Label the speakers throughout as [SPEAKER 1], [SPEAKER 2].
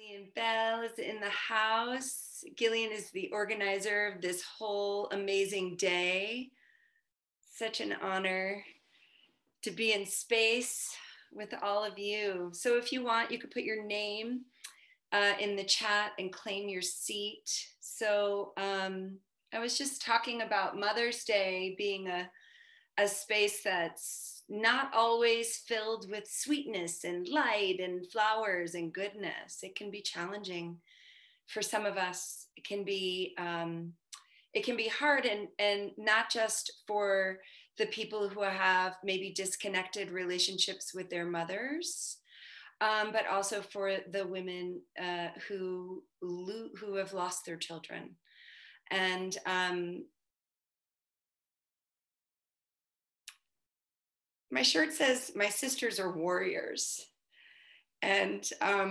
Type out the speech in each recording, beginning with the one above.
[SPEAKER 1] Gillian Bell is in the house. Gillian is the organizer of this whole amazing day. Such an honor to be in space with all of you. So if you want, you could put your name in the chat and claim your seat. So I was just talking about Mother's Day being a space that's not always filled with sweetness and light and flowers and goodness. It can be challenging for some of us. It can be hard, and not just for the people who have maybe disconnected relationships with their mothers, but also for the women who have lost their children. And my shirt says, "My sisters are warriors." And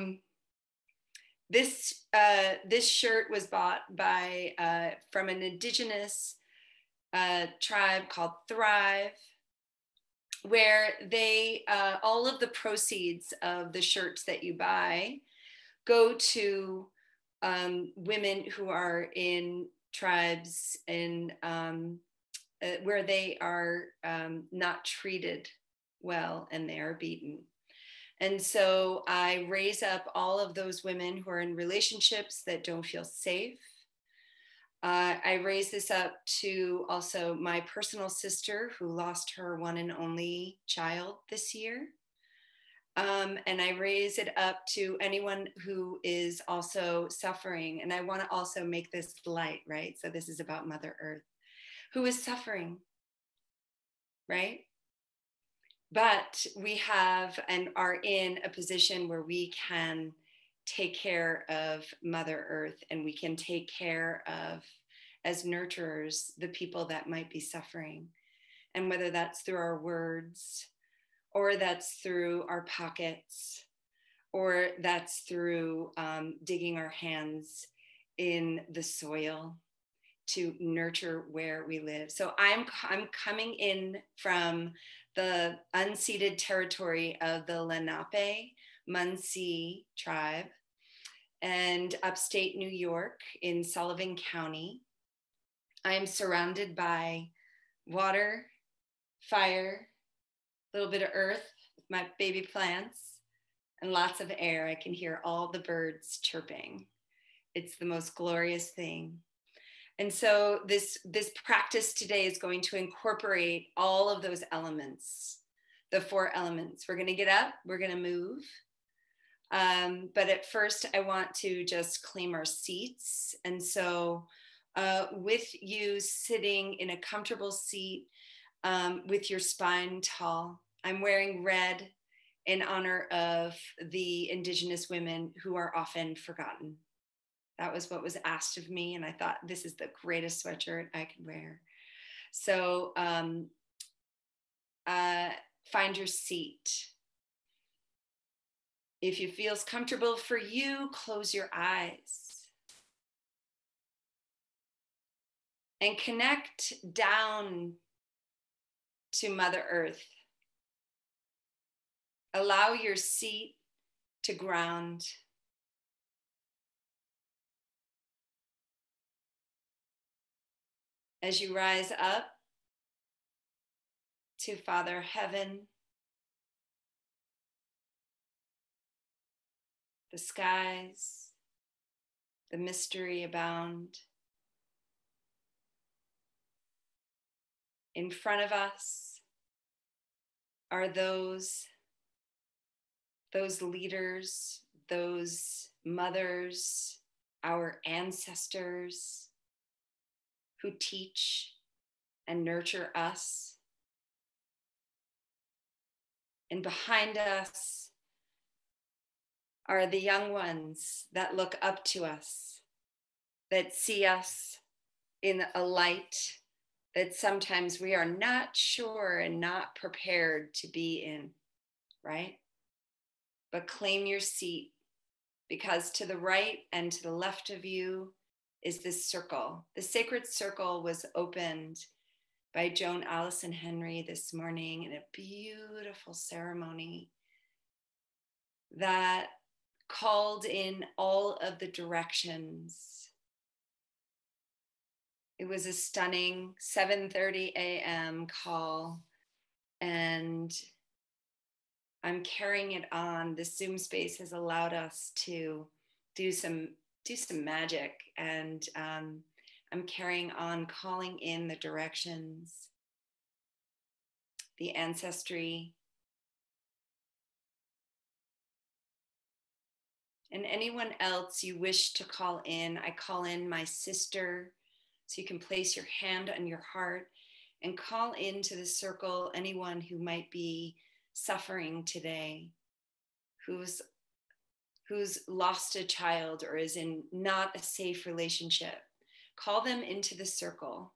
[SPEAKER 1] this shirt was bought by from an indigenous tribe called Thrive, where they all of the proceeds of the shirts that you buy go to women who are in tribes and where they are not treated well and they are beaten. And so I raise up all of those women who are in relationships that don't feel safe. I raise this up to also my personal sister who lost her one and only child this year. And I raise it up to anyone who is also suffering. And I want to also make this light, right? So this is about Mother Earth, who is suffering, right? But we have and are in a position where we can take care of Mother Earth, and we can take care of, as nurturers, the people that might be suffering. And whether that's through our words, or that's through our pockets, or that's through digging our hands in the soil to nurture where we live. So I'm coming in from the unceded territory of the Lenape Munsee tribe and upstate New York in Sullivan County. I am surrounded by water, fire, a little bit of earth with my baby plants, and lots of air. I can hear all the birds chirping. It's the most glorious thing. And so this practice today is going to incorporate all of those elements, the 4 elements. We're going to get up, we're going to move. But at first, I want to just claim our seats. And so with you sitting in a comfortable seat with your spine tall, I'm wearing red in honor of the Indigenous women who are often forgotten. That was what was asked of me, and I thought this is the greatest sweatshirt I could wear. So find your seat. If it feels comfortable for you, close your eyes and connect down to Mother Earth. Allow your seat to ground. As you rise up to Father Heaven, the skies, the mystery abound. In front of us are those leaders, those mothers, our ancestors who teach and nurture us. And behind us are the young ones that look up to us, that see us in a light that sometimes we are not sure and not prepared to be in, right? But claim your seat, because to the right and to the left of you is this circle. The sacred circle was opened by Joan Allison Henry this morning in a beautiful ceremony that called in all of the directions. It was a stunning 7:30 a.m. call, and I'm carrying it on. This Zoom space has allowed us to do some magic, and I'm carrying on, calling in the directions, the ancestry, and anyone else you wish to call in. I call in my sister, so you can place your hand on your heart and call into the circle anyone who might be suffering today, who's lost a child or is in not a safe relationship. Call them into the circle.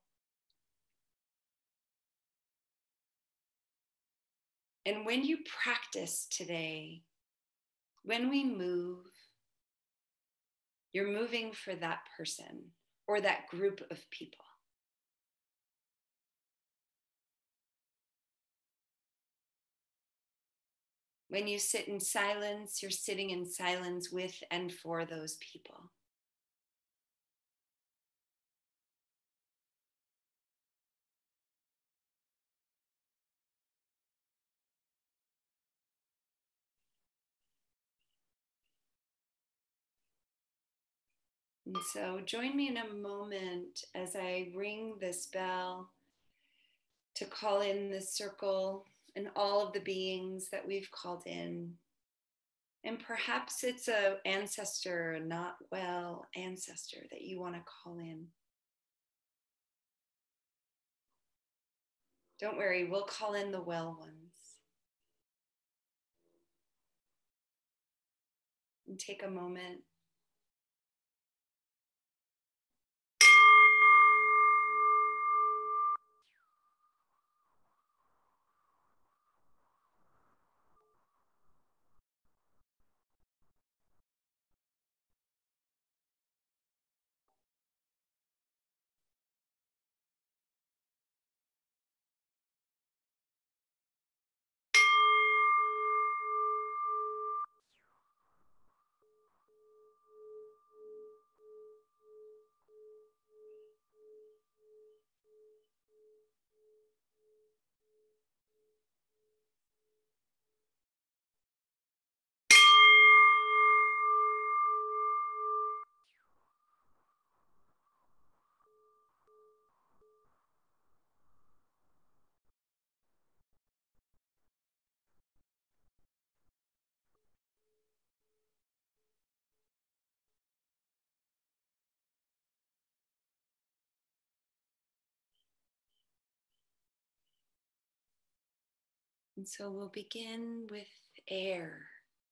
[SPEAKER 1] And when you practice today, when we move, you're moving for that person or that group of people. When you sit in silence, you're sitting in silence with and for those people. And so join me in a moment as I ring this bell to call in the circle and all of the beings that we've called in. And perhaps it's an ancestor, a not well ancestor that you want to call in. Don't worry, we'll call in the well ones. And take a moment. And so we'll begin with air,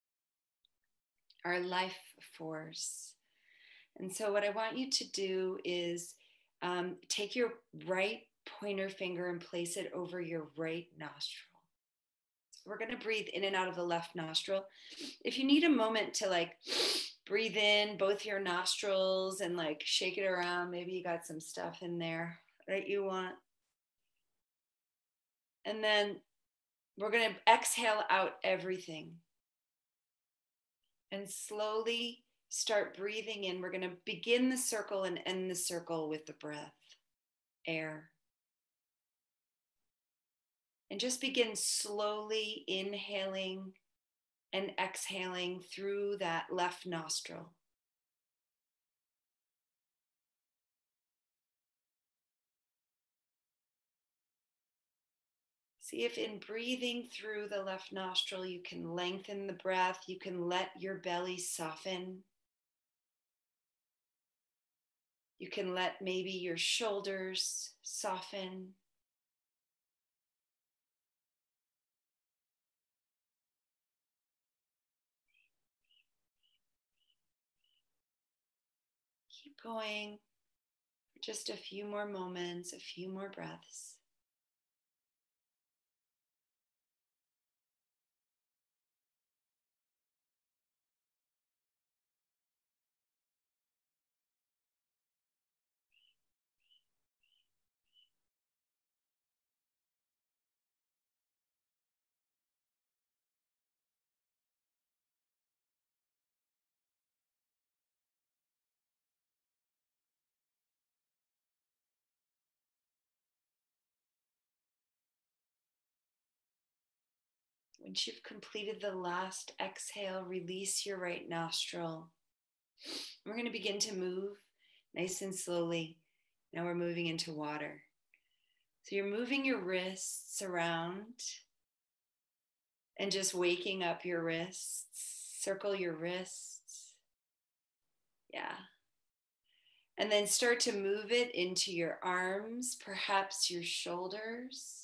[SPEAKER 1] our life force. And so what I want you to do is take your right pointer finger and place it over your right nostril. So we're going to breathe in and out of the left nostril. If you need a moment to like breathe in both your nostrils and like shake it around, maybe you got some stuff in there that you want. And then we're going to exhale out everything and slowly start breathing in. We're going to begin the circle and end the circle with the breath, air. And just begin slowly inhaling and exhaling through that left nostril. See if in breathing through the left nostril, you can lengthen the breath. You can let your belly soften. You can let maybe your shoulders soften. Keep going for just a few more moments, a few more breaths. Once you've completed the last exhale, release your right nostril. We're going to begin to move nice and slowly. Now we're moving into water. So you're moving your wrists around and just waking up your wrists. Circle your wrists. Yeah. And then start to move it into your arms, perhaps your shoulders.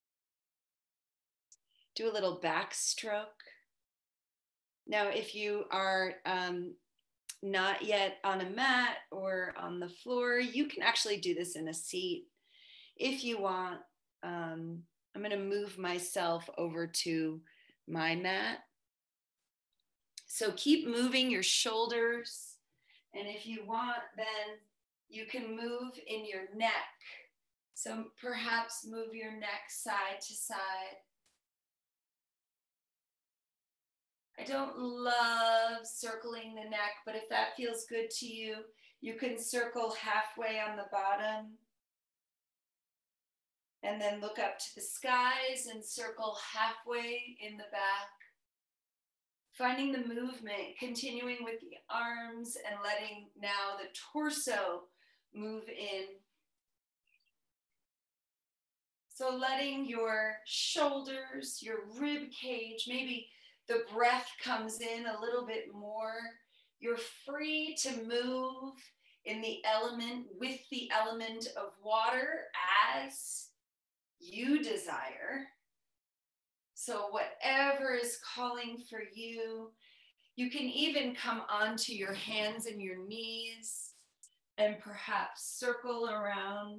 [SPEAKER 1] Do a little backstroke. Now, if you are not yet on a mat or on the floor, you can actually do this in a seat. If you want, I'm going to move myself over to my mat. So keep moving your shoulders. And if you want, then you can move in your neck. So perhaps move your neck side to side. I don't love circling the neck, but if that feels good to you, you can circle halfway on the bottom and then look up to the skies and circle halfway in the back. Finding the movement, continuing with the arms and letting now the torso move in. So letting your shoulders, your rib cage, maybe the breath comes in a little bit more. You're free to move in the element, with the element of water as you desire. So whatever is calling for you, you can even come onto your hands and your knees and perhaps circle around.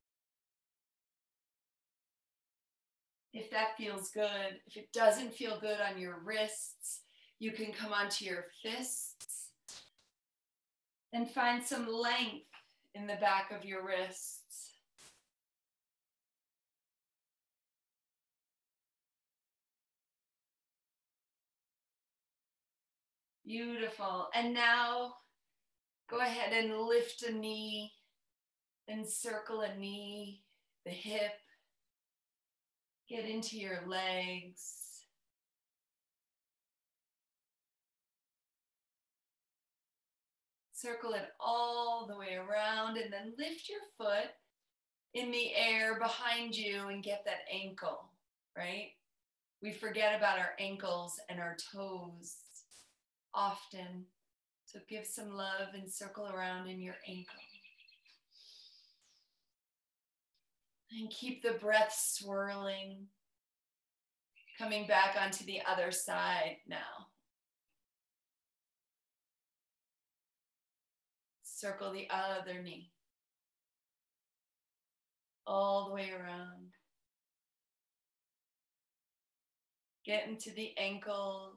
[SPEAKER 1] If that feels good. If it doesn't feel good on your wrists, you can come onto your fists and find some length in the back of your wrists. Beautiful. And now go ahead and lift a knee and circle a knee, the hip. Get into your legs. Circle it all the way around and then lift your foot in the air behind you and get that ankle, right? We forget about our ankles and our toes often. So give some love and circle around in your ankle. And keep the breath swirling. Coming back onto the other side now. Circle the other knee. All the way around. Get into the ankles.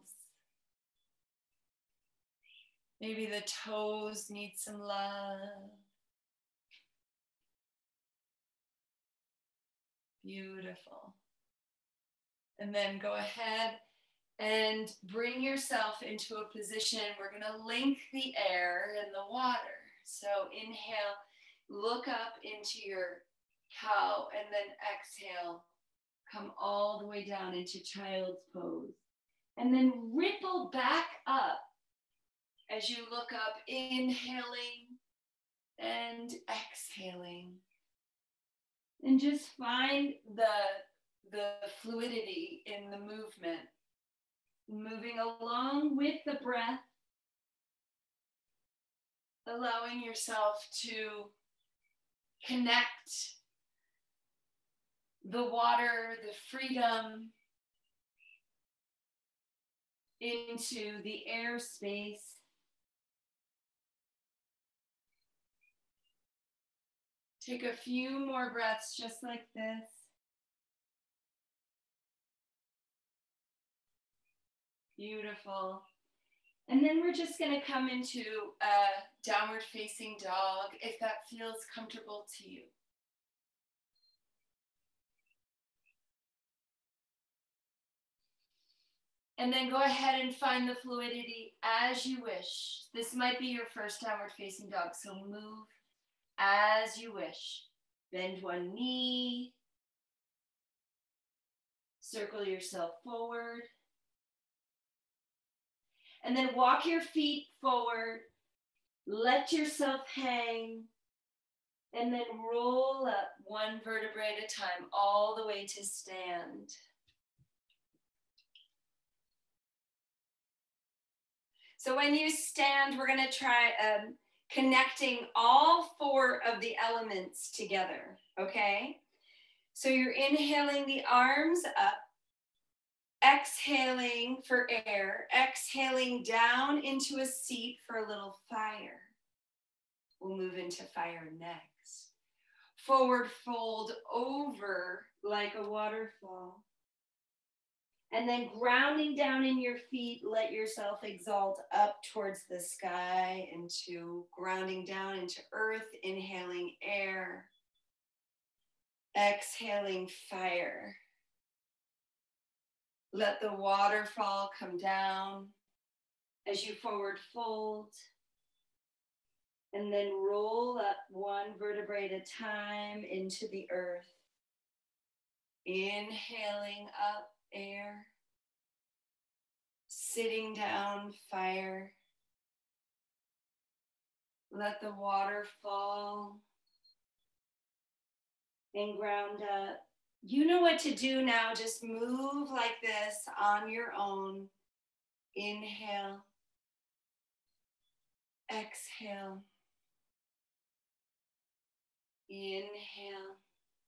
[SPEAKER 1] Maybe the toes need some love. Beautiful. And then go ahead and bring yourself into a position. We're going to link the air and the water. So inhale, look up into your cow, and then exhale, come all the way down into child's pose. And then ripple back up as you look up, inhaling and exhaling. And just find the fluidity in the movement, moving along with the breath, allowing yourself to connect the water, the freedom into the airspace. Take a few more breaths just like this. Beautiful. And then we're just going to come into a downward facing dog if that feels comfortable to you. And then go ahead and find the fluidity as you wish. This might be your first downward facing dog, so move as you wish. Bend one knee. Circle yourself forward. And then walk your feet forward. Let yourself hang. And then roll up one vertebrae at a time, all the way to stand. So when you stand, we're going to try connecting all 4 of the elements together, okay? So you're inhaling the arms up, exhaling for air, exhaling down into a seat for a little fire. We'll move into fire next. Forward fold over like a waterfall. And then grounding down in your feet, let yourself exalt up towards the sky into grounding down into earth, inhaling air, exhaling fire. Let the waterfall come down as you forward fold. And then roll up one vertebrae at a time into the earth. Inhaling up air. Sitting down fire. Let the water fall and ground up. You know what to do now. Just move like this on your own. Inhale. Exhale. Inhale.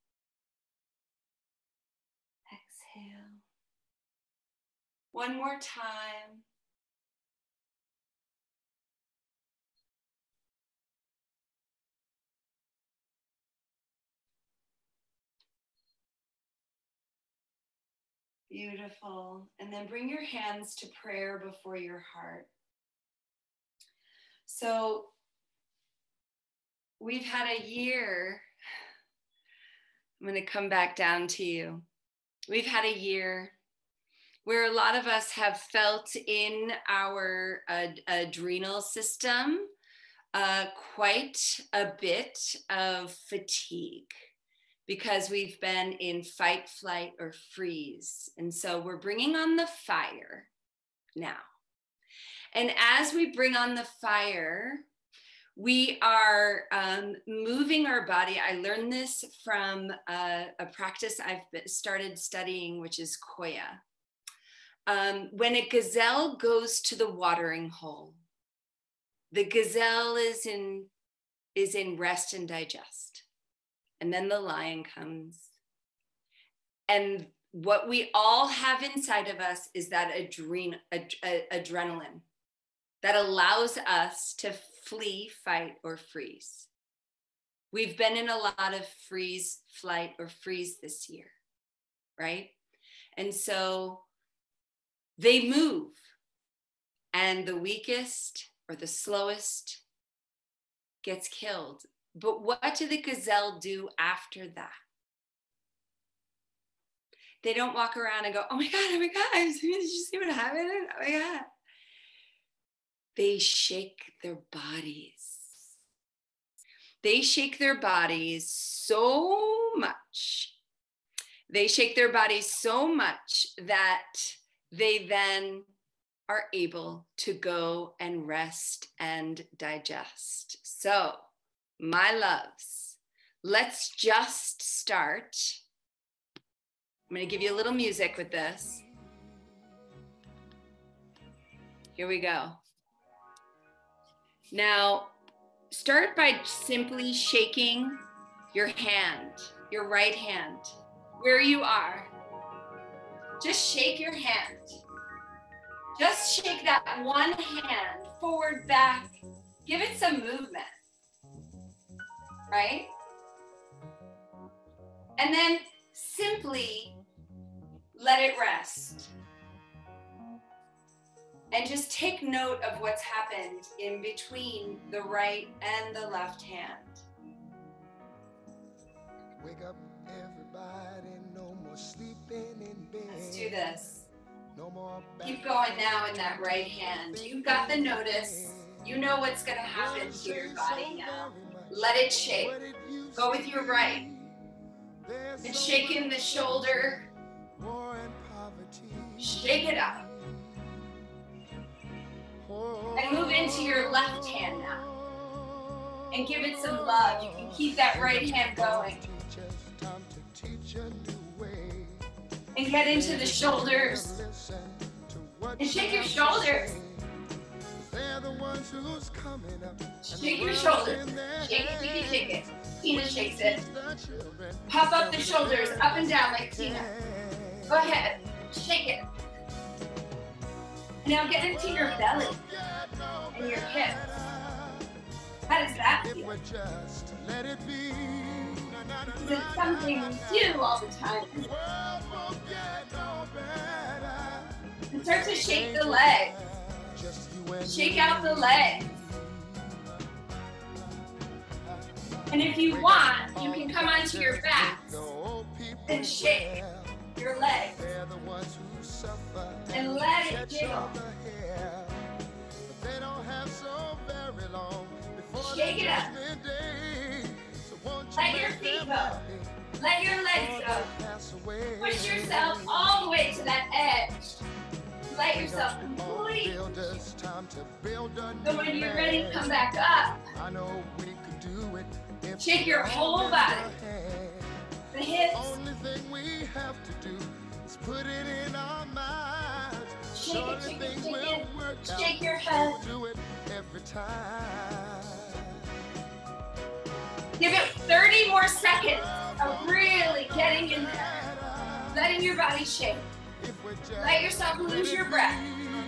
[SPEAKER 1] Exhale. One more time. Beautiful. And then bring your hands to prayer before your heart. So we've had a year. I'm going to come back down to you. We've had a year where a lot of us have felt in our adrenal system quite a bit of fatigue because we've been in fight, flight, or freeze. And so we're bringing on the fire now. And as we bring on the fire, we are moving our body. I learned this from a practice I've started studying, which is Koya. When a gazelle goes to the watering hole, the gazelle is in rest and digest. And then the lion comes. And what we all have inside of us is that adrenaline that allows us to flee, fight, or freeze. We've been in a lot of freeze, flight, or freeze this year, right? And so they move, and the weakest or the slowest gets killed. But what do the gazelle do after that? They don't walk around and go, oh my God, did you see what happened? Oh my God. They shake their bodies. They shake their bodies so much. They shake their bodies so much that they then are able to go and rest and digest. So, my loves, let's just start. I'm going to give you a little music with this. Here we go. Now, start by simply shaking your hand, your right hand, where you are. Just shake your hand. Just shake that one hand forward, back. Give it some movement, right? And then simply let it rest. And just take note of what's happened in between the right and the left hand.
[SPEAKER 2] Wake up, everybody, no more sleeping in bed.
[SPEAKER 1] Let's do this.
[SPEAKER 2] No more.
[SPEAKER 1] Keep going now in that right hand. You've got the notice. You know what's going to happen to your body now. Let it shake. Go with your right. And shake in the shoulder. Shake it up. And move into your left hand now. And give it some love. You can keep that right hand going. And get into the shoulders. And shake your shoulders. Shake your shoulders. Shake it, shake it, shake it. Tina shakes it. Puff up the shoulders, up and down like Tina. Go ahead, shake it. Now get into your belly and your hips. How does that feel? It's something we do all the time. And start to shake the legs. Shake out the legs. And if you want, you can come onto your backs and shake your legs. And let it jiggle. Shake it up. Let your feet go. Let your legs go. Push yourself all the way to that edge. Let yourself complete. So when you're ready to come back up, shake your whole body. The hips. Shake it, shake it, shake it. Shake your head. Give it 30 more seconds of really getting in there. Letting your body shake. Let yourself lose your breath.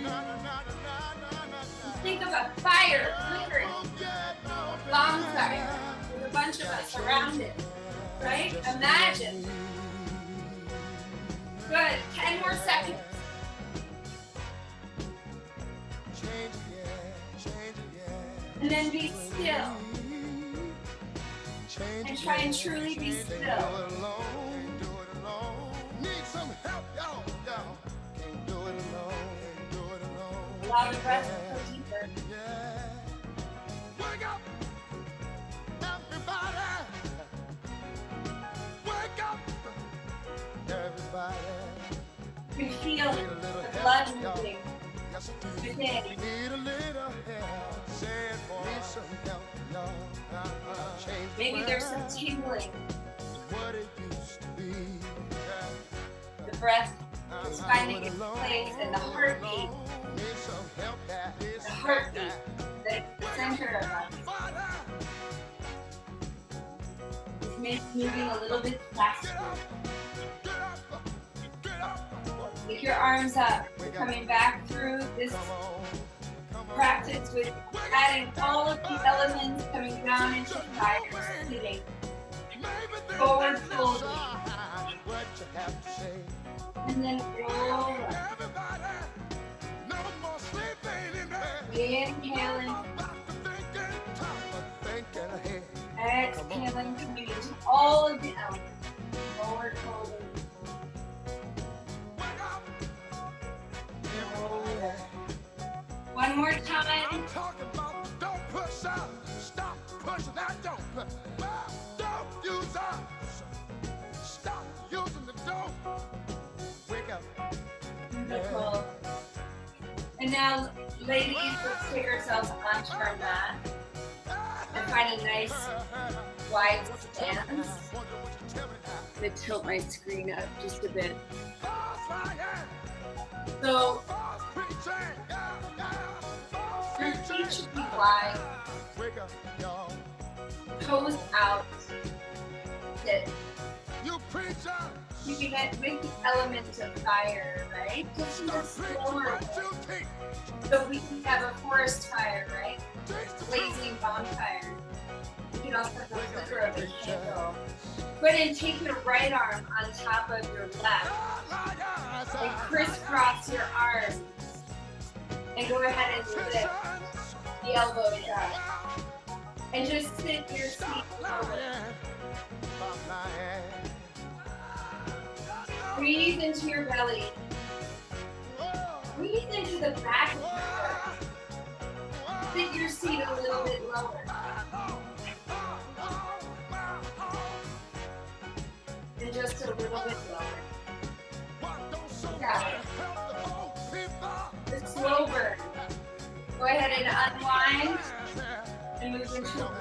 [SPEAKER 1] Think of a fire flickering. Bonfire with a bunch of us around it. Right? Imagine. Good. 10 more seconds. And then be still. And try and truly be still. Allow the breath to go deeper. Wake up, everybody. Wake up, everybody. You can feel the blood moving within. Maybe there's some tingling. The breath is finding its place in the heartbeat. The heartbeat that is the center of us. It's moving a little bit faster. Take your arms up. We're coming back through this practice with adding all of the elements coming down into fire, sitting, forward folding, and then roll up. Inhaling, exhaling, coming into all of the elements, forward folding. One more time. I'm talking about don't push up. Stop pushing that. Don't use up. Stop using the dope. Wake up. Beautiful. And now, ladies, let's take ourselves onto our mat and find a nice wide stance. I'm going to tilt my screen up just a bit. So, your feet should be wide, toes out, sit. You can get with the elements of fire, right? Just in the slower way. So we can have a forest fire, right? Blazing bonfire. You can also have the flicker of a candle. Go ahead and take your right arm on top of your left and crisscross your arms. And go ahead and lift the elbows up. And just sit your seat forward. Breathe into your belly. Breathe into the back of your head. Sit your seat a little bit lower. And just a little bit lower. Yeah.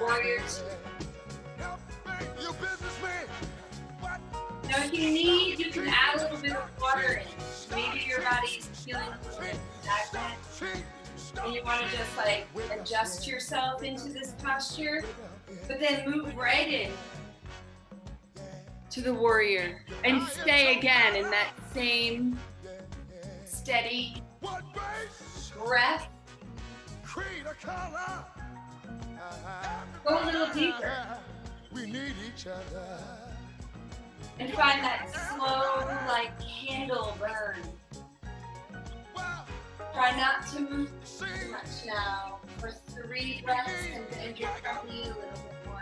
[SPEAKER 1] warrior two.
[SPEAKER 2] You businessman. What?
[SPEAKER 1] Now, if you need, you can add a little bit of water in. Maybe your body's feeling a little bit stagnant, and you want to just like adjust yourself into this posture, but then move right in to the warrior and stay again in that same steady breath. Go a little deeper.
[SPEAKER 2] We need each other.
[SPEAKER 1] And find that slow, like candle burn. Try not to move too much now. For 3 breaths, and then you're probably a little bit more.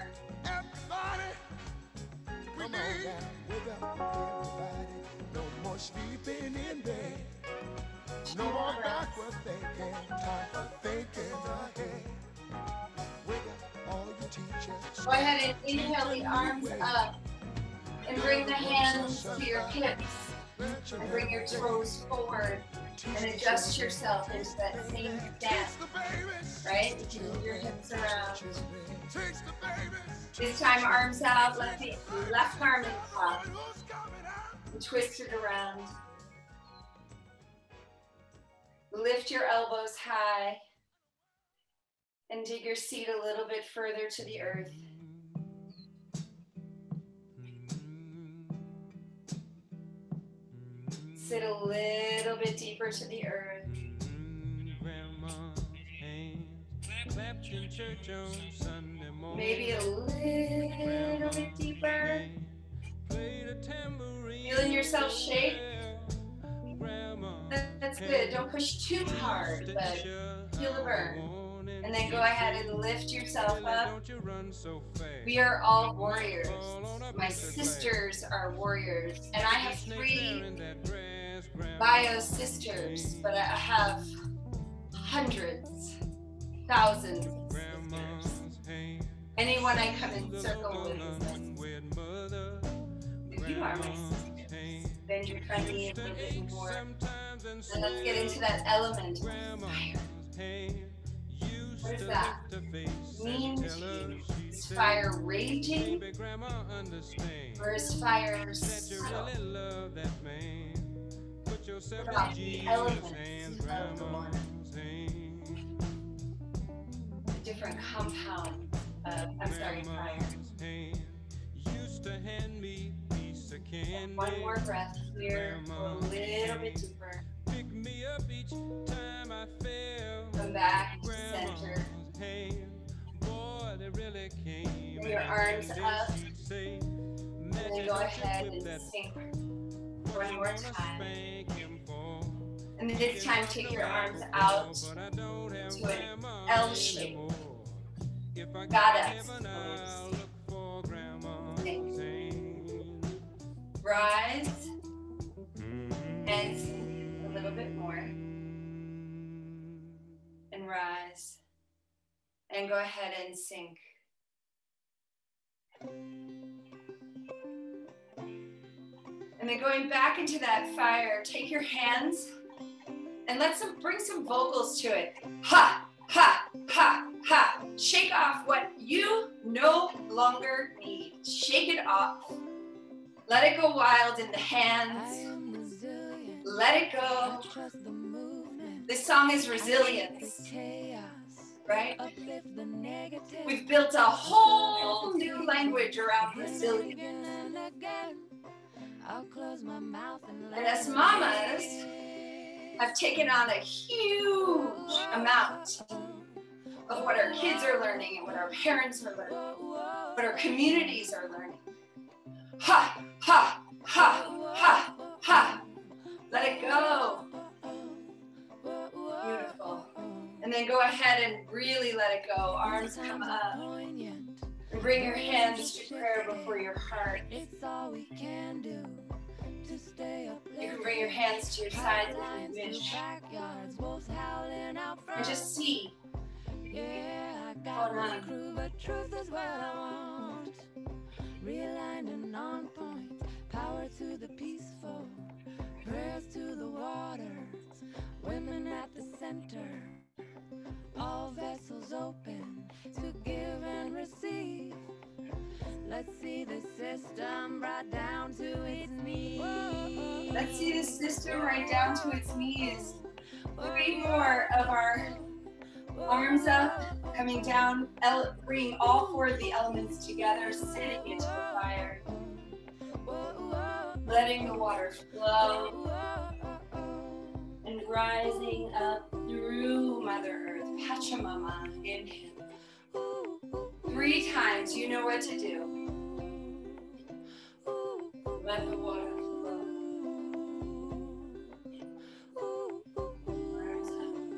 [SPEAKER 2] Come on down, wake up, everybody. No more sleeping in bed. No more backward thinking. Time for thinking ahead. Wake up, all you teachers.
[SPEAKER 1] Go ahead and inhale the arms up. And bring the hands to your hips. And bring your toes forward. And adjust yourself into that same stance. Right? Move your hips around. This time, arms out. Left arm in top. And twist it around. Lift your elbows high. And dig your seat a little bit further to the earth. Sit a little bit deeper to the earth. Maybe a little bit deeper. Feeling yourself shake? That's good. Don't push too hard, but feel the burn. And then go ahead and lift yourself up. We are all warriors. My sisters are warriors. And I have 3 bio sisters, but I have hundreds, thousands of sisters. Anyone I come in circle with is my sister. If you are my sister, then you're friendly a little bit more. And let's get into that element of fire. What does that mean to you? Is fire raging? Or is fire subtle? What about the elements of the one? The different compounds of, fire. And one more breath here, go a little bit deeper. Come back to center. Bring your arms up. And then go ahead and sink one more time. And this time take your arms out to an L shape. Goddess pose. Rise and sink a little bit more. And rise. And go ahead and sink. And then going back into that fire, take your hands and bring some vocals to it. Ha, ha, ha, ha. Shake off what you no longer need. Shake it off. Let it go wild in the hands. Let it go. This song is resilience, right? We've built a whole new language around resilience. And as mamas, have taken on a huge amount of what our kids are learning and what our parents are learning, what our communities are learning. Ha, ha, ha, ha, ha. Let it go. Beautiful. And then go ahead and really let it go. Arms come up. And bring your hands to prayer before your heart. You can bring your hands to your sides if you wish. And just see what's going on.
[SPEAKER 3] Realigned and on point, power to the peaceful, prayers to the waters, women at the center, all vessels open to give and receive. system right down to its knees.
[SPEAKER 1] Let's see the system right down to its knees. 3 more of our arms up, coming down, bringing all 4 of the elements together, sitting into the fire. Letting the water flow and rising up through Mother Earth. Pachamama, inhale. 3 times, you know what to do. Let the water flow. Rise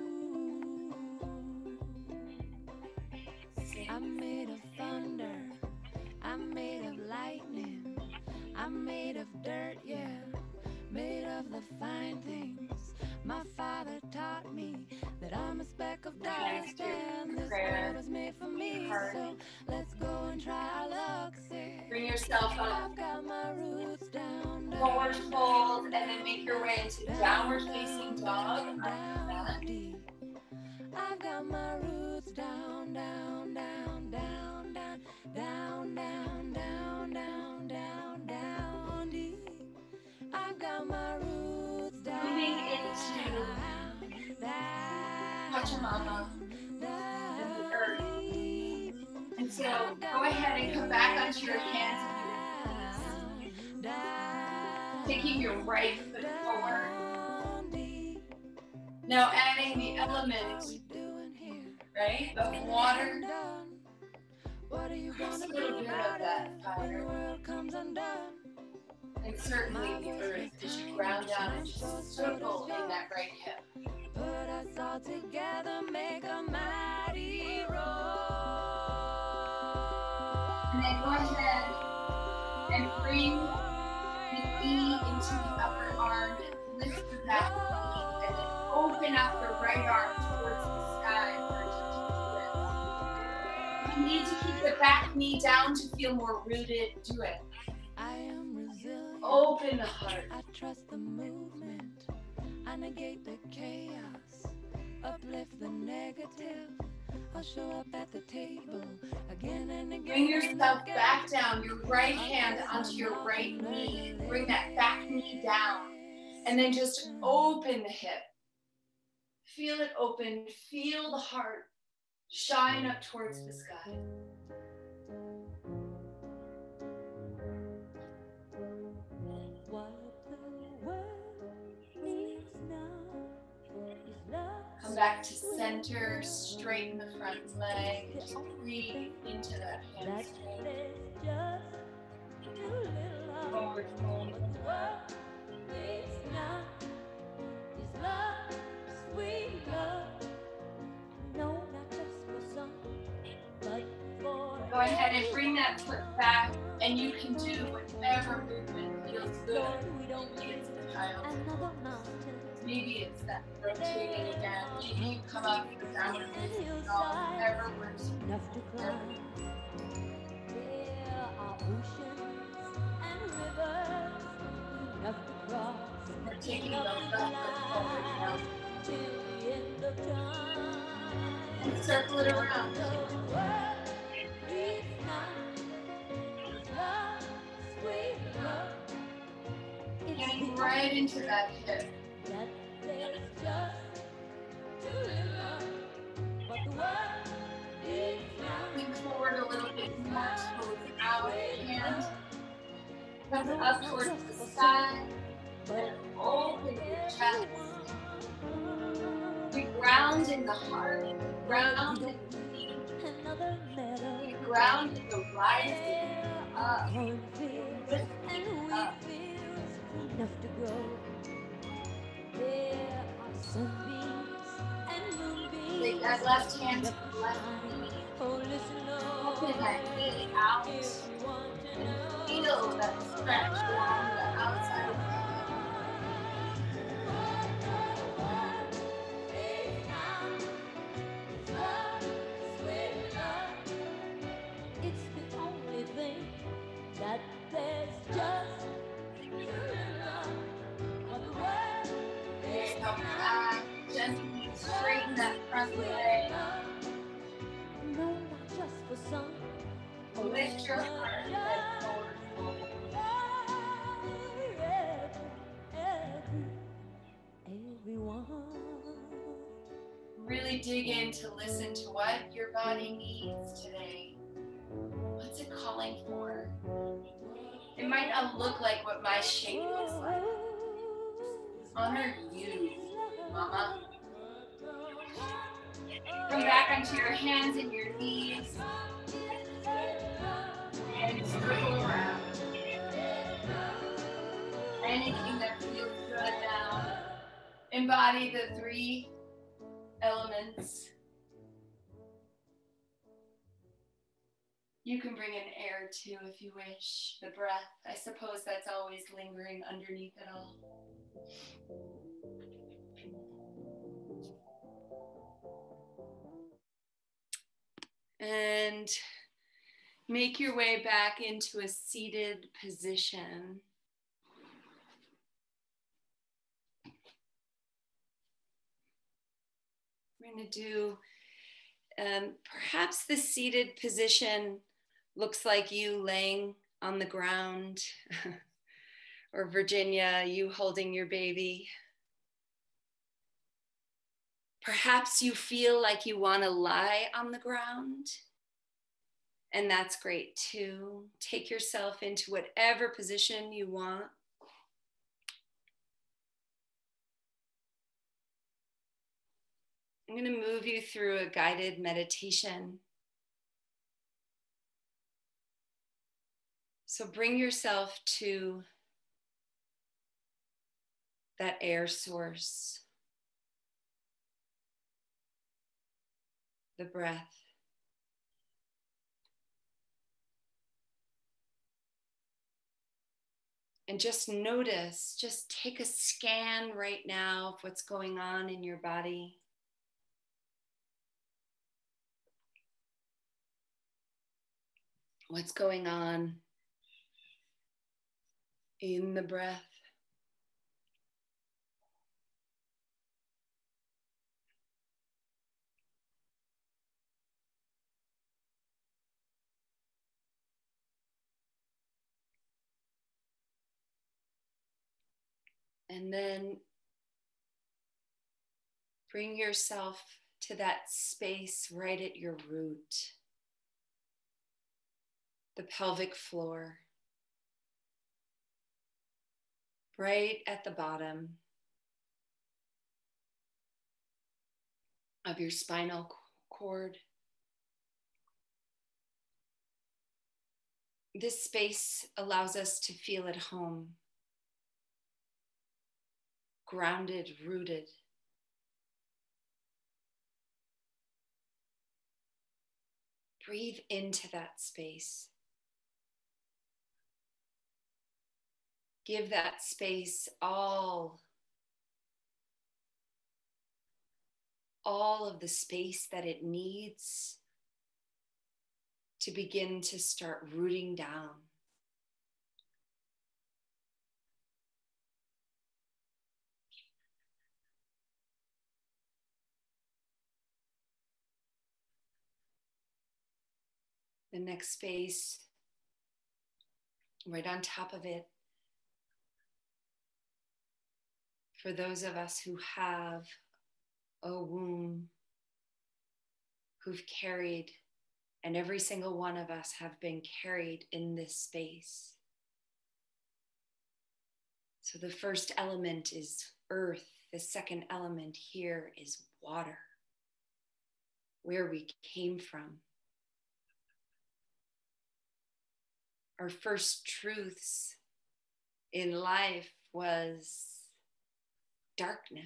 [SPEAKER 1] up.
[SPEAKER 3] I'm made of thunder, I'm made of lightning, I'm made of dirt, yeah, made of the fine things. My father taught me that I'm a speck of dust and this world was made for me. So let's go and try our luck.
[SPEAKER 1] Bring yourself up.
[SPEAKER 3] I've got my roots down,
[SPEAKER 1] Forward fold, and then make your way into downward facing dog.
[SPEAKER 3] I've got my roots down, down, down, down, down, down, down, down, down, down, down deep. I've got my roots down.
[SPEAKER 1] Moving into Pachamama, the earth. And so go ahead and come back onto your hands and knees. Taking your right foot forward. Now adding the element, right, of water. Just a little bit of that fire. And certainly the earth as you ground down and just circle in that right hip.
[SPEAKER 3] Put us all together, make a mighty roll.
[SPEAKER 1] And then go ahead and bring the knee into the upper arm and lift the back knee and then open up the right arm towards the sky for a gentle twist. You need to keep the back knee down to feel more rooted. Do it.
[SPEAKER 3] I am resilient.
[SPEAKER 1] Open the heart.
[SPEAKER 3] I trust the movement. I negate the chaos. Uplift the negative. I'll show up at the table again and again.
[SPEAKER 1] Bring yourself back down, your right hand onto your right knee. Bring that back knee down. And then just open the hip. Feel it open. Feel the heart shine up towards the sky. Come back to center, straighten the front leg, just breathe into that hamstring. Forward fold. Go ahead and bring that foot back, and you can do whatever movement feels good. Maybe it's the child. Maybe it's that rotating again. Maybe you come up for downward facing dog. Whatever works.
[SPEAKER 3] There are oceans and rivers enough to cross.
[SPEAKER 1] We're taking those left foot forward now.
[SPEAKER 3] Till the end of time.
[SPEAKER 1] And circle it around. Getting right into that hip. Lean forward a little bit more, toes out, hand comes up towards the sky, and open your chest. We ground in the heart, ground in the feet, we ground in the rising up, lifting up.
[SPEAKER 3] Enough to grow. There are sunbeams and moonbeams.
[SPEAKER 1] Take that left hand to the left knee.
[SPEAKER 3] Oh, listen
[SPEAKER 1] Open that knee out. And feel that stretch along the outside of the knee.
[SPEAKER 3] It's the only thing that there's just
[SPEAKER 1] Come back, gently straighten that front leg.
[SPEAKER 3] No, not just for some.
[SPEAKER 1] Lift your heart, head forward, really dig in to listen to what your body needs today. What's it calling for? It might not look like what my shape looks like. Honor you, mama. Come back onto your hands and your knees and circle around. Anything that feels good now. Embody the 3 elements. You can bring in air too if you wish. The breath, I suppose that's always lingering underneath it all. And make your way back into a seated position. We're going to do, perhaps the seated position looks like you laying on the ground, or Virginia, you holding your baby. Perhaps you feel like you want to lie on the ground, and that's great too. Take yourself into whatever position you want. I'm going to move you through a guided meditation. So bring yourself to that air source, the breath. And just notice, just take a scan right now of what's going on in your body. What's going on in the breath. And then bring yourself to that space right at your root, the pelvic floor, right at the bottom of your spinal cord. This space allows us to feel at home, grounded, rooted. Breathe into that space. Give that space all of the space that it needs to begin to start rooting down. The next space, right on top of it, for those of us who have a womb, who've carried, and every single one of us have been carried in this space. So the first element is earth. The second element here is water, where we came from. Our first truths in life was darkness.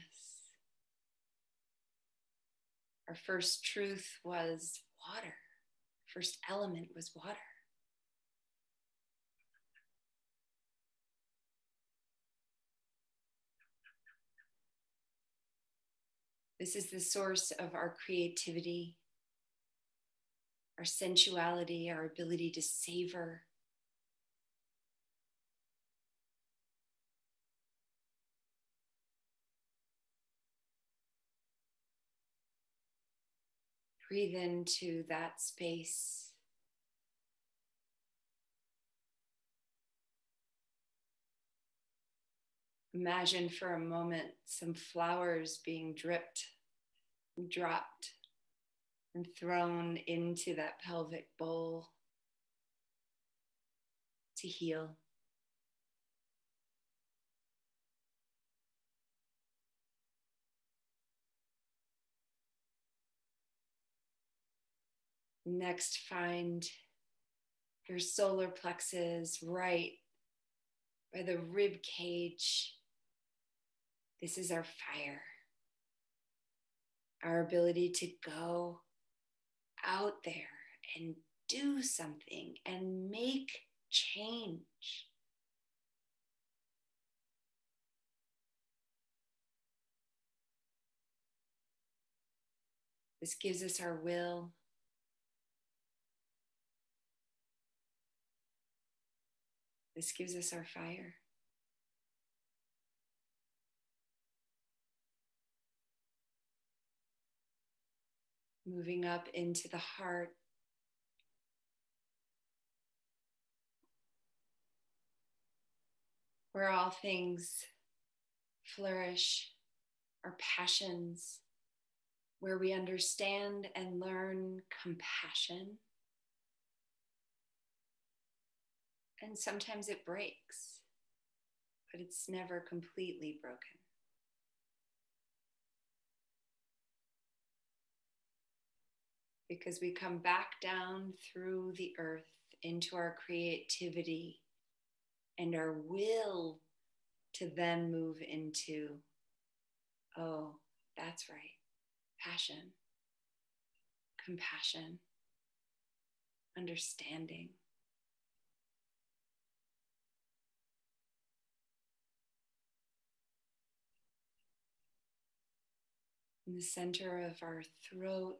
[SPEAKER 1] Our first truth was water. First element was water. This is the source of our creativity, our sensuality, our ability to savor. Breathe into that space. Imagine for a moment some flowers being dripped dropped and thrown into that pelvic bowl to heal. Next, find your solar plexus right by the rib cage. This is our fire, our ability to go out there and do something and make change. This gives us our will. This gives us our fire. Moving up into the heart. Where all things flourish, our passions, where we understand and learn compassion. And sometimes it breaks, but it's never completely broken. Because we come back down through the earth into our creativity and our will to then move into, oh, that's right, passion, compassion, understanding. In the center of our throat,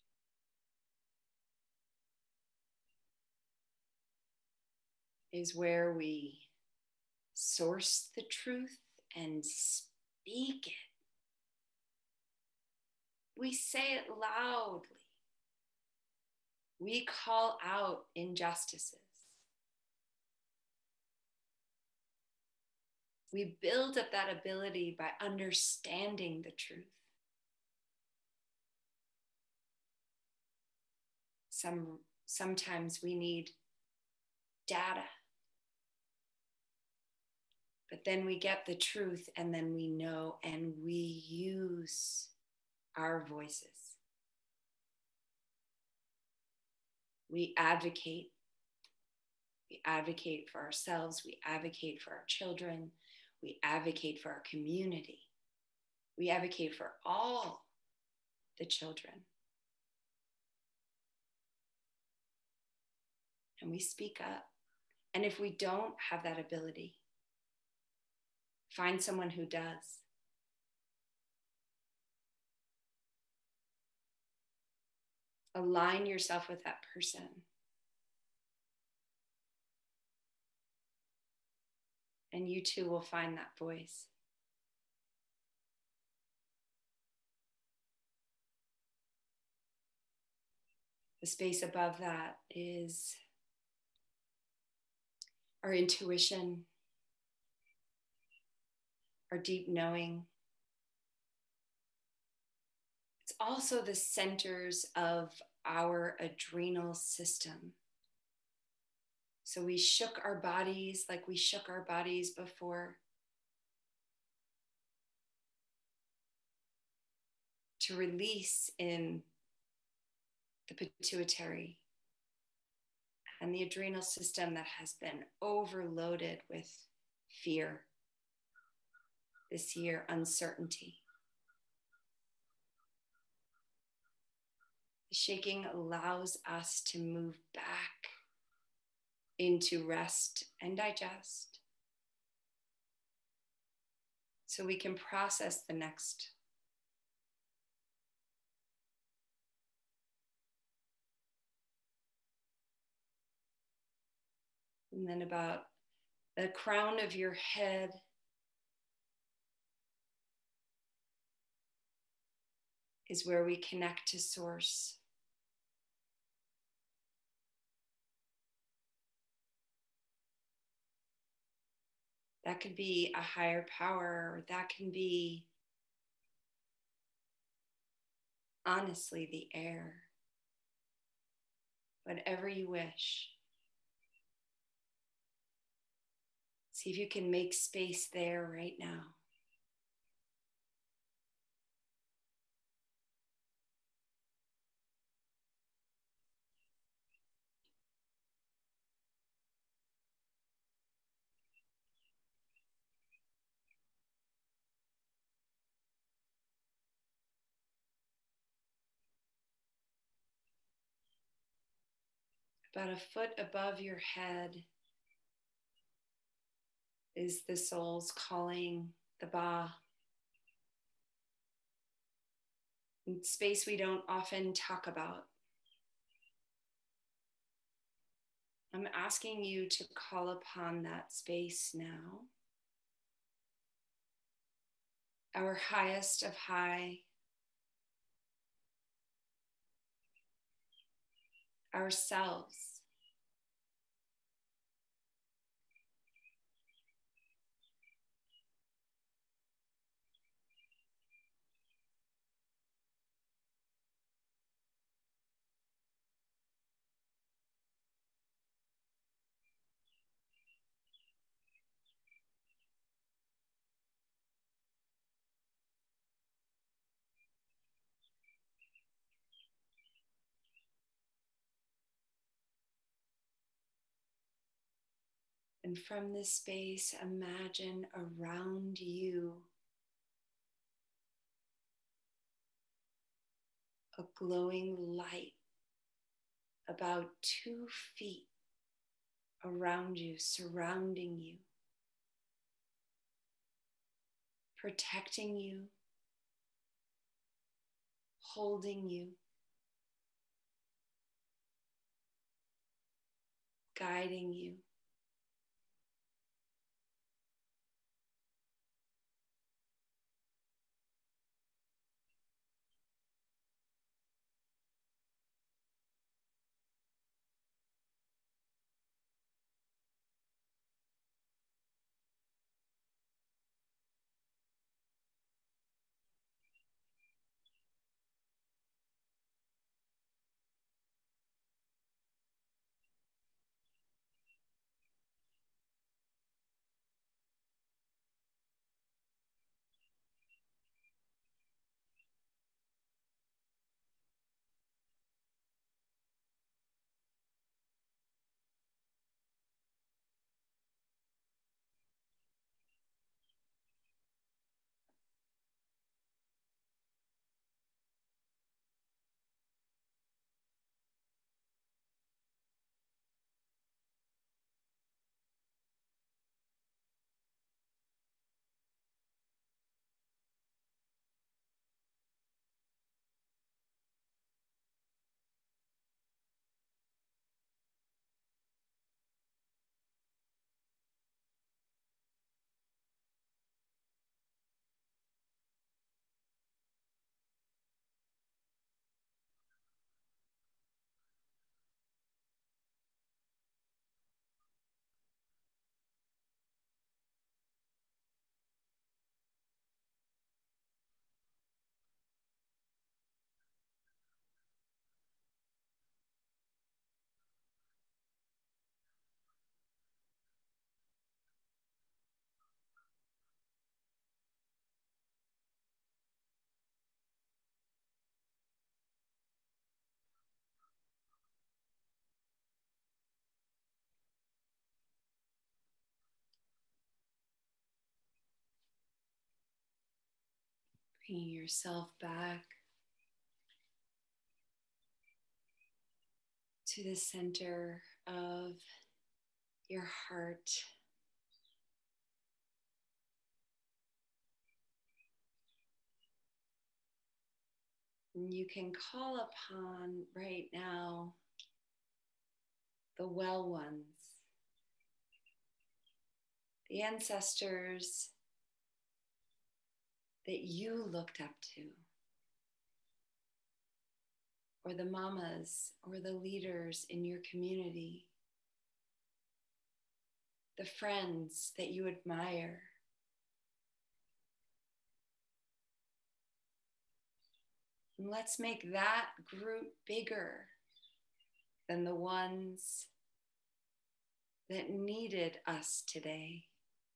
[SPEAKER 1] is where we source the truth and speak it. We say it loudly. We call out injustices. We build up that ability by understanding the truth. Sometimes we need data. But then we get the truth and then we know and we use our voices. We advocate. We advocate for ourselves. We advocate for our children. We advocate for our community. We advocate for all the children. And we speak up. And if we don't have that ability, find someone who does. Align yourself with that person. And you too will find that voice. The space above that is our intuition, our deep knowing. It's also the centers of our adrenal system. So we shook our bodies like we shook our bodies before to release in the pituitary and the adrenal system that has been overloaded with fear this year, uncertainty. The shaking allows us to move back into rest and digest so we can process the next. And then about the crown of your head is where we connect to source. That could be a higher power, or that can be honestly, the air, whatever you wish. See if you can make space there right now. About a foot above your head is the soul's calling, the Ba. Space we don't often talk about. I'm asking you to call upon that space now. Our highest of high, ourselves. And from this space, imagine around you a glowing light about 2 feet around you, surrounding you, protecting you, holding you, guiding you. Bringing yourself back to the center of your heart. And you can call upon right now the well ones, the ancestors that you looked up to, or the mamas or the leaders in your community, the friends that you admire. And let's make that group bigger than the ones that needed us today.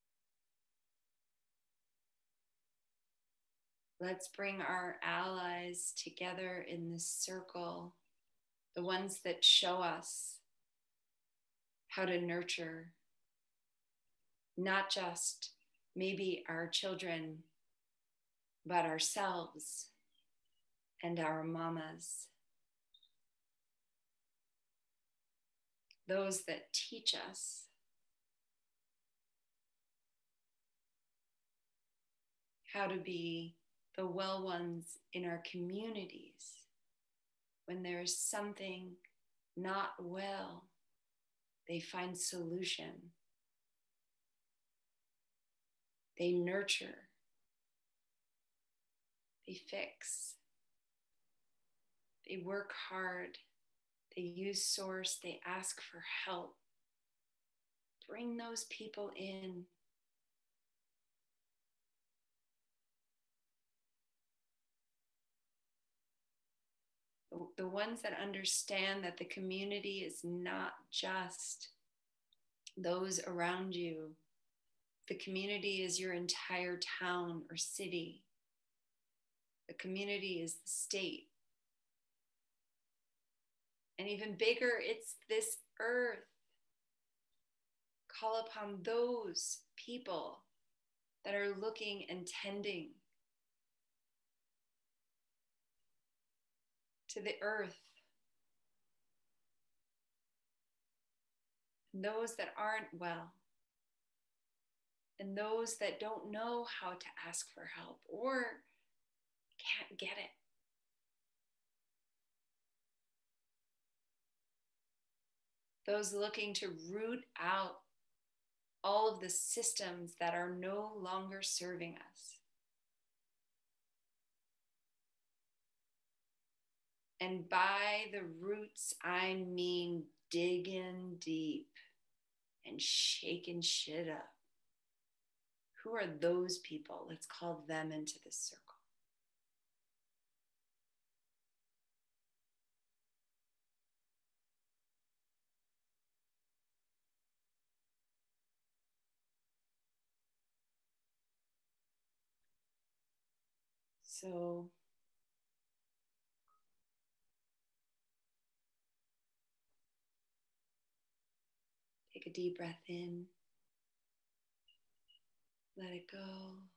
[SPEAKER 1] Let's bring our allies together in this circle, the ones that show us how to nurture, not just maybe our children, but ourselves and our mamas. Those that teach us how to be the well ones in our communities when there's something not well. They find solution. They nurture. They fix. They work hard. They use source. They ask for help. Bring those people in. The ones that understand that the community is not just those around you. The community is your entire town or city. The community is the state. And even bigger, it's this earth. Call upon those people that are looking and tending to the earth. And those that aren't well. And those that don't know how to ask for help or can't get it. Those looking to root out all of the systems that are no longer serving us. And by the roots, I mean digging deep and shaking shit up. Who are those people? Let's call them into this circle. So take a deep breath in. Let it go.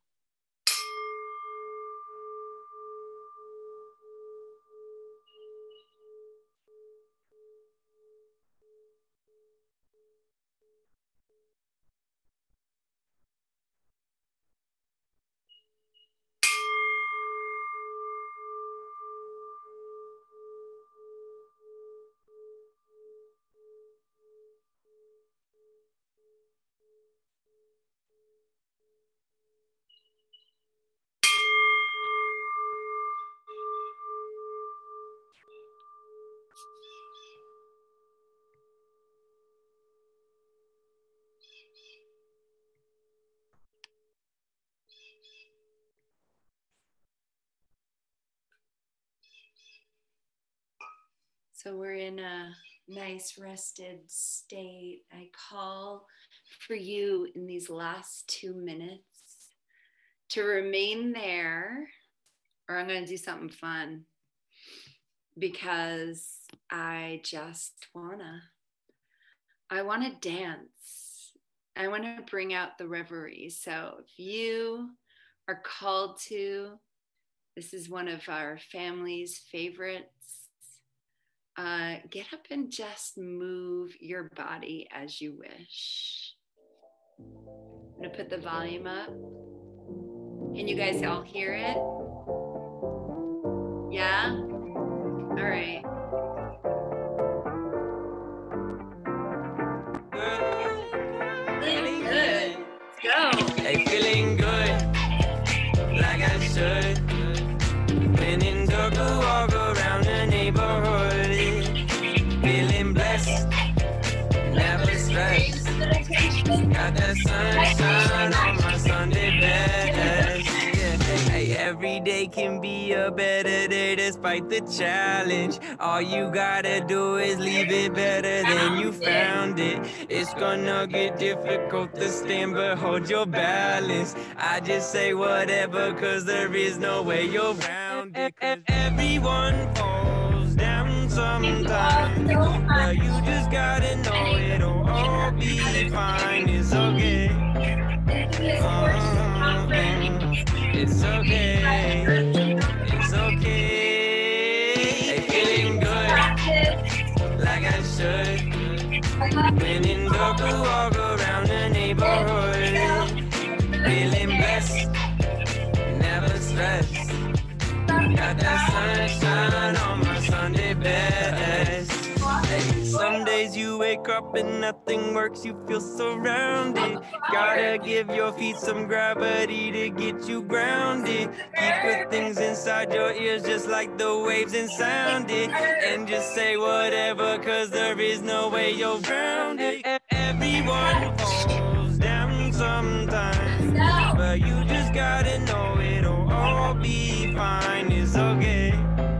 [SPEAKER 1] So we're in a nice rested state. I call for you in these last 2 minutes to remain there, or I'm going to do something fun because I want to dance. I want to bring out the reverie. So if you are called to, this is one of our family's favorites. Get up and just move your body as you wish. I'm gonna put the volume up. Can you guys all hear it? Yeah? All right. Feeling good. Let's go.
[SPEAKER 4] Hey, feeling good, like I should. When in dark, walk around the neighborhood. Feeling blessed, never stressed. Got that sunshine on my Sunday best. Yeah. Hey, Every day can be a better day despite the challenge. All you gotta do is leave it better than you found it. It's gonna get difficult to stand, but hold your balance. I just say whatever, cause there is no way you're around it. Cause everyone falls down sometimes, but you just gotta know it'll all be fine. It's okay. It's okay. It's okay. Hey, feeling good like I should. When in dark, we walk around the neighborhood. Feeling blessed, never stressed. Got that sunshine on my Sunday best. Hey, some days you wake up and nothing works, you feel surrounded. Gotta give your feet some gravity to get you grounded. Keep good things inside your ears just like the waves and sound it. And just say whatever, cause there is no way you're grounded. Everyone falls down sometimes, but you just gotta know it'll all be fine. It's okay.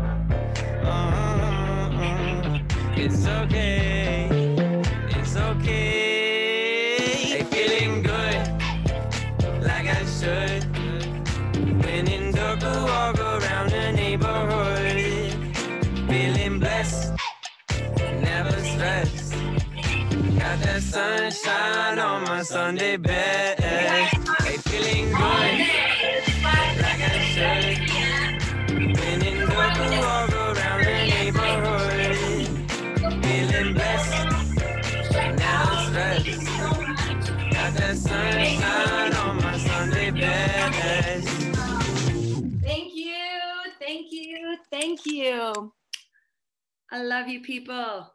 [SPEAKER 4] It's okay. It's okay. Hey, feeling good like I should. When in dark, I walk around the neighborhood. Feeling blessed, never stressed. Got that sunshine on my Sunday best. Hey, feeling good like I should. When in dark, I walk around the neighborhood. Feeling blessed, never stressed. Got that sunshine on my Sunday best.
[SPEAKER 1] Thank you, thank you, thank you. I love you, people.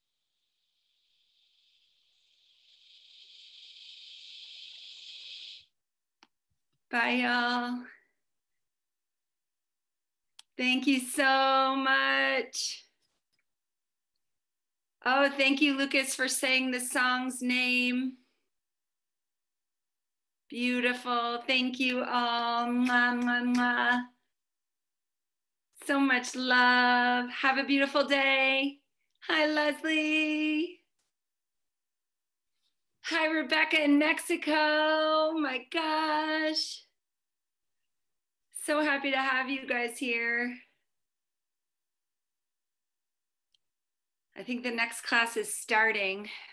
[SPEAKER 1] Bye, y'all. Thank you so much. Oh, thank you, Lucas, for saying the song's name. Beautiful. Thank you all. Mwah, mwah, mwah. So much love. Have a beautiful day. Hi, Leslie. Hi, Rebecca in Mexico. Oh my gosh. So happy to have you guys here. I think the next class is starting.